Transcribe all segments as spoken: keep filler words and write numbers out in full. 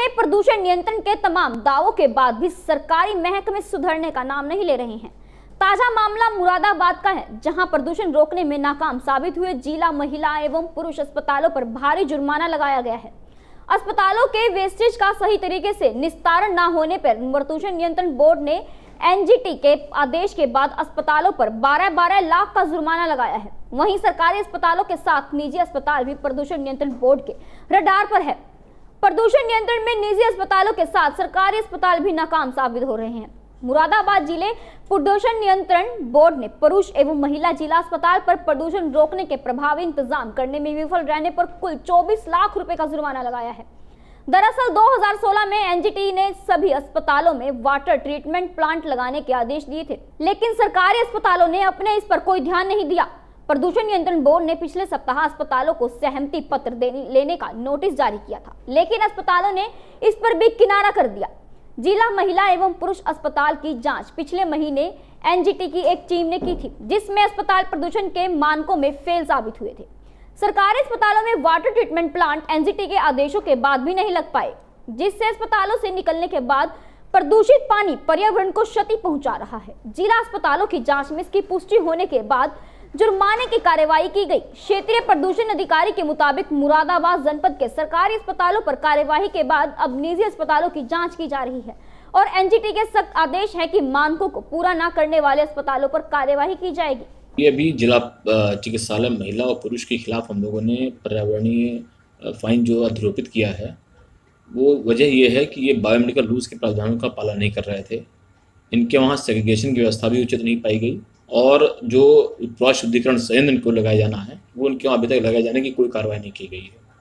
में प्रदूषण नियंत्रण के तमाम दावों के बाद भी सरकारी महकमे सुधरने का नाम नहीं ले रहे हैं। ताजा मामला मुरादाबाद का है, जहां प्रदूषण रोकने में नाकाम साबित हुए जिला महिला एवं पुरुष अस्पतालों पर भारी जुर्माना लगाया गया है। अस्पतालों के वेस्टेज का सही तरीके से निस्तारण न होने पर प्रदूषण नियंत्रण बोर्ड ने एन जी टी के आदेश के बाद अस्पतालों पर बारह बारह लाख का जुर्माना लगाया है। वहीं सरकारी अस्पतालों के साथ निजी अस्पताल भी प्रदूषण नियंत्रण बोर्ड के रडार पर है। प्रदूषण नियंत्रण में निजी अस्पतालों के साथ सरकारी अस्पताल भी नाकाम साबित हो रहे हैं। मुरादाबाद जिले प्रदूषण नियंत्रण बोर्ड ने पुरुष एवं महिला जिला अस्पताल पर प्रदूषण रोकने के प्रभावी इंतजाम करने में विफल रहने पर कुल चौबीस लाख रुपए का जुर्माना लगाया है। दरअसल दो हज़ार सोलह में एन जी टी ने सभी अस्पतालों में वाटर ट्रीटमेंट प्लांट लगाने के आदेश दिए थे, लेकिन सरकारी अस्पतालों ने अपने इस पर कोई ध्यान नहीं दिया। प्रदूषण नियंत्रण बोर्ड ने पिछले सप्ताह अस्पतालों को सहमति पत्र लेने का नोटिस जारी किया था, लेकिन अस्पतालों ने इस पर भी किनारा कर दिया। जिला महिला एवं पुरुष अस्पताल की जांच पिछले महीने एन जी टी की एक टीम ने की थी, जिसमें अस्पताल प्रदूषण के मानकों में फेल साबित हुए थे। सरकारी अस्पतालों में water treatment plant N G T के आदेशों के बाद भी नहीं लग पाए, जिससे अस्पतालों से निकलने के बाद प्रदूषित पानी पर्यावरण को क्षति पहुंचा रहा है। जिला अस्पतालों की जांच में इसकी पुष्टि होने के बाद जुर्माने की कार्रवाई की गई। क्षेत्रीय प्रदूषण अधिकारी के मुताबिक मुरादाबाद जनपद के सरकारी अस्पतालों पर कार्यवाही के बाद अब निजी अस्पतालों की जांच की जा रही है और एन जी टी के सख्त आदेश है कि मानकों को पूरा न करने वाले अस्पतालों पर कार्यवाही की जाएगी। ये अभी जिला चिकित्सालय महिला और पुरुष के खिलाफ हम लोगों ने पर्यावरणीय फाइन जो आरोपित किया है, वो वजह ये है कि ये बायोमेडिकल रूल्स के प्रावधानों का पालन नहीं कर रहे थे। इनके वहाँ सेग्रीगेशन की व्यवस्था भी उचित नहीं पाई गई और जो प्रवाह शुद्धिकरण संयंत्र इनको लगाया जाना है वो उनके वहाँ अभी तक लगाए जाने की कोई कार्रवाई नहीं की गई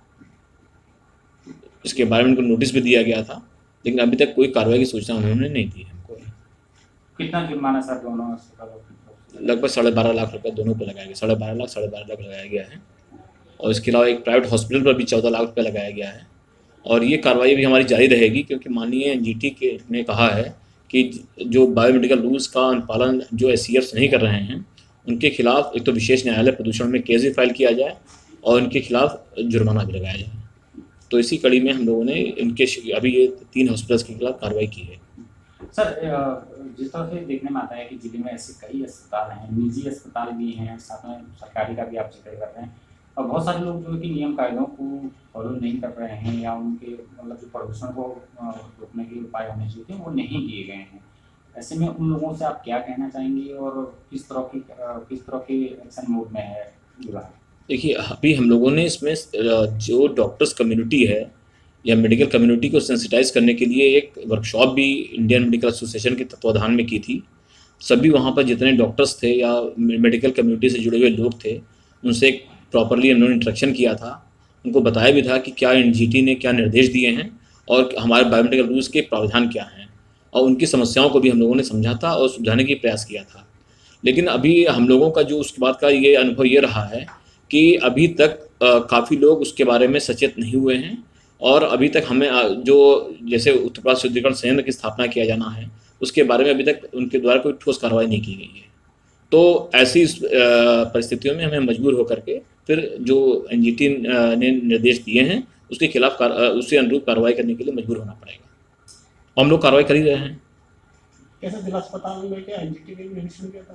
है। इसके बारे में उनको नोटिस भी दिया गया था, लेकिन अभी तक कोई कार्रवाई की सूचना उन्होंने नहीं दी हमको। कितना जुर्माना सर दोनों अस्पतालों? लगभग साढ़े बारह लाख रुपए दोनों पर लगाया गया, साढ़े बारह लाख साढ़े बारह लाख लगाया गया है और इसके अलावा एक प्राइवेट हॉस्पिटल पर भी चौदह लाख रुपये लगाया गया है। और ये कार्रवाई भी हमारी जारी रहेगी, क्योंकि माननीय एन जी टी के ने कहा है कि जो बायोमेडिकल रूल्स का अनुपालन जो एस सी एफ्स नहीं कर रहे हैं उनके खिलाफ एक तो विशेष न्यायालय प्रदूषण में केस भी फाइल किया जाए और उनके खिलाफ जुर्माना भी लगाया जाए। तो इसी कड़ी में हम लोगों ने इनके अभी ये तीन हॉस्पिटल्स के खिलाफ कार्रवाई की है। सर, जिस तरह से देखने में आता है कि जिले में ऐसे कई अस्पताल हैं, निजी अस्पताल भी हैं, साथ में सरकारी का भी आप जिक्र कर रहे हैं, और बहुत सारे लोग जो है कि नियम कायदों को फॉलो नहीं कर रहे हैं या उनके मतलब जो प्रदूषण को रोकने के उपाय होने चाहिए थे वो नहीं किए गए हैं। ऐसे में उन लोगों से आप क्या कहना चाहेंगे और किस तरह की किस तरह के एक्शन मोड में है विभाग? देखिए, अभी हम लोगों ने इसमें जो डॉक्टर्स कम्युनिटी है या मेडिकल कम्युनिटी को सेंसिटाइज करने के लिए एक वर्कशॉप भी इंडियन मेडिकल एसोसिएशन के तत्वाधान में की थी। सभी वहाँ पर जितने डॉक्टर्स थे या मेडिकल कम्युनिटी से जुड़े हुए लोग थे, उनसे एक प्रॉपरली हम लोगों ने इंटरेक्शन किया था। उनको बताया भी था कि क्या एन जी टी ने क्या निर्देश दिए हैं और हमारे बायोमेडिकल रूल्स के प्रावधान क्या हैं, और उनकी समस्याओं को भी हम लोगों ने समझा था और सुलझाने की प्रयास किया था। लेकिन अभी हम लोगों का जो उसके बाद का ये अनुभव ये रहा है कि अभी तक काफ़ी लोग उसके बारे में सचेत नहीं हुए हैं और अभी तक हमें जो जैसे उत्तर प्रदेश शुद्धिकरण संयंत्र की स्थापना किया जाना है उसके बारे में अभी तक उनके द्वारा कोई ठोस कार्रवाई नहीं की गई है। तो ऐसी परिस्थितियों में हमें मजबूर होकर के फिर जो एन जी टी ने निर्देश दिए हैं उसके खिलाफ उसके अनुरूप कार्रवाई करने के लिए मजबूर होना पड़ेगा। हम लोग कार्रवाई कर ही रहे हैं। कैसे जिला अस्पताल में क्या एन जी टी ने भी निरीक्षण किया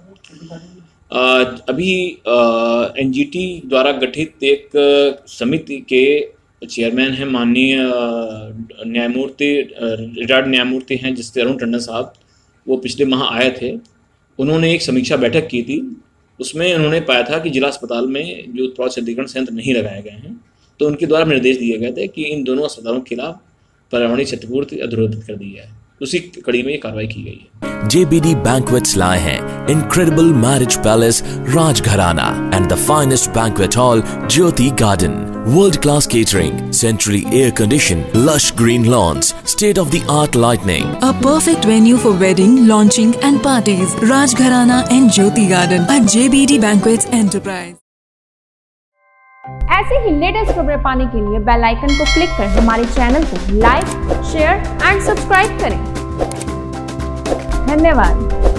था? अभी एन जी टी द्वारा गठित एक समिति के चेयरमैन हैं माननीय न्यायमूर्ति रिटायर्ड न्यायमूर्ति हैं जिससे अरुण टंडन साहब, वो पिछले माह आए थे। उन्होंने एक समीक्षा बैठक की थी, उसमें उन्होंने पाया था कि जिला अस्पताल में जो प्रवाह शुद्धिकरण संयंत्र नहीं लगाए गए हैं, तो उनके द्वारा निर्देश दिए गए थे कि इन दोनों अस्पतालों के खिलाफ पर्यावरणीय क्षतिपूर्ति अधोरेखित कर दी है। उसी कड़ी में ये कार्रवाई की गई है। J B D Banquets लाए हैं incredible marriage palace Rajgharana and the finest banquet hall Jyoti Garden. World class catering, centrally air conditioned, lush green lawns, state of the art lighting. A perfect venue for wedding, launching and parties. Rajgharana and Jyoti Garden at J B D Banquets Enterprise. ऐसे ही latest खबरें पाने के लिए bell icon को click कर हमारे channel को like, share and subscribe करें। धन्यवाद।